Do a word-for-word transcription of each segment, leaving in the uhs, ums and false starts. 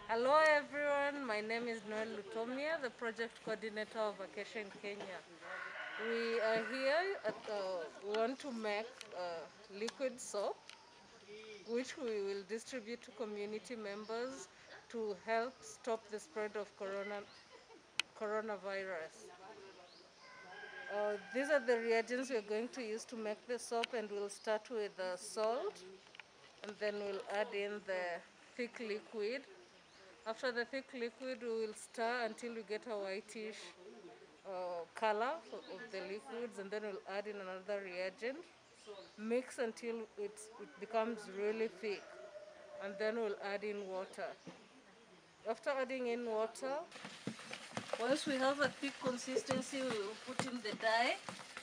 Hello everyone, my name is Noel Lutomia, the project coordinator of Vacation Kenya. We are here at, uh, we want to make uh, liquid soap, which we will distribute to community members to help stop the spread of corona, coronavirus. Uh, these are the reagents we're going to use to make the soap, and we'll start with uh, salt, and then we'll add in the thick liquid. After the thick liquid, we will stir until we get a whitish uh, color of the liquids, and then we'll add in another reagent. Mix until it's, it becomes really thick, and then we'll add in water. After adding in water, once we have a thick consistency, we will put in the dye.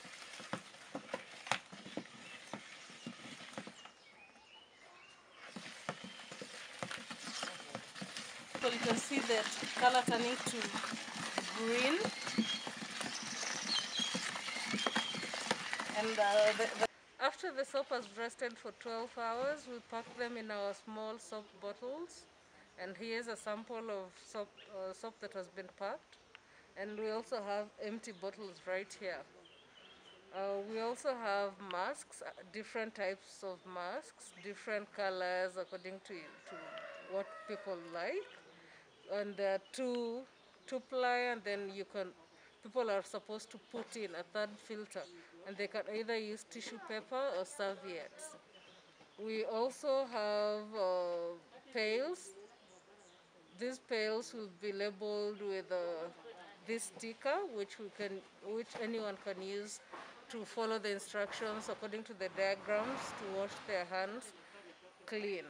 So you can see that color turning to green. And uh, the, the after the soap has rested for twelve hours, we pack them in our small soap bottles. And here's a sample of soap, uh, soap that has been packed. And we also have empty bottles right here. Uh, we also have masks, uh, different types of masks, different colors according to, to what people like. And there are two, two ply, and then you can, people are supposed to put in a third filter, and they can either use tissue paper or serviettes. We also have uh, pails. These pails will be labeled with uh, this sticker, which we can, which anyone can use to follow the instructions according to the diagrams to wash their hands clean.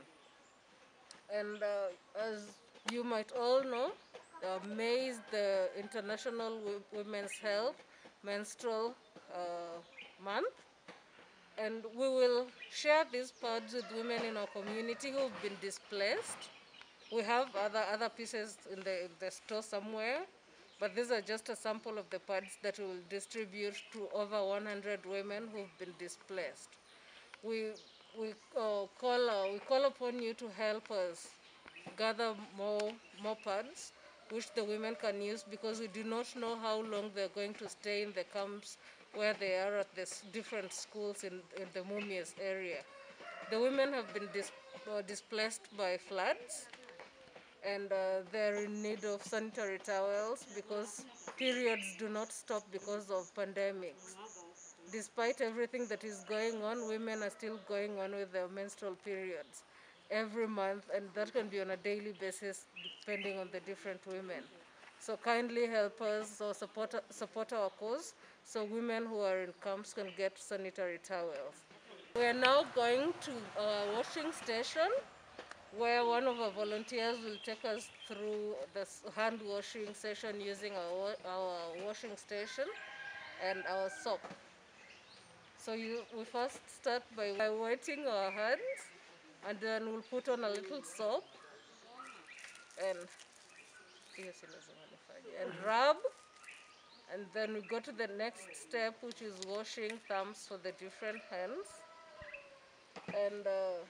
And uh, as you might all know, uh, May is the International Women's Health Menstrual uh, Month. And we will share these pads with women in our community who've been displaced. We have other, other pieces in the, in the store somewhere, but these are just a sample of the pads that we will distribute to over one hundred women who've been displaced. We, we, uh, call, uh, we call upon you to help us gather more, more pads which the women can use, because we do not know how long they're going to stay in the camps where they are at the different schools in, in the Mumias area. The women have been dis, uh, displaced by floods, and uh, they're in need of sanitary towels because periods do not stop because of pandemics. Despite everything that is going on, women are still going on with their menstrual periods every month, and that can be on a daily basis depending on the different women. So kindly help us or support, support our cause so women who are in camps can get sanitary towels. We are now going to a washing station where one of our volunteers will take us through the hand washing session using our, our washing station and our soap. So you, we first start by wetting our hands, and then we'll put on a little soap and, and rub, and then we go to the next step, which is washing thumbs for the different hands. And uh,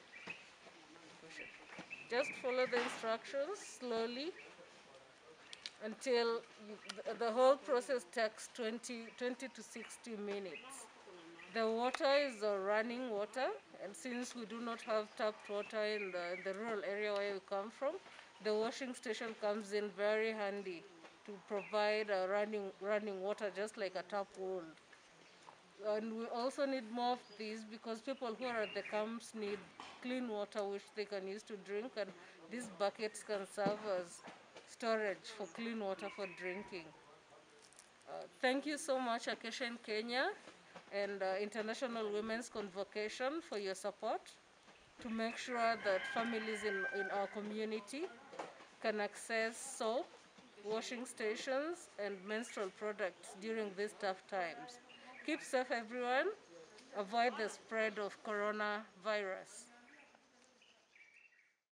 just follow the instructions slowly until you, the, the whole process takes twenty, twenty to sixty minutes. The water is uh, running water, and since we do not have tapped water in the, in the rural area where we come from, the washing station comes in very handy to provide uh, running, running water just like a tap would. And we also need more of these because people who are at the camps need clean water which they can use to drink, and these buckets can serve as storage for clean water for drinking. Uh, thank you so much, Vacation Kenya and uh, International Women's Convocation, for your support to make sure that families in, in our community can access soap, washing stations, and menstrual products during these tough times. Keep safe, everyone. Avoid the spread of coronavirus.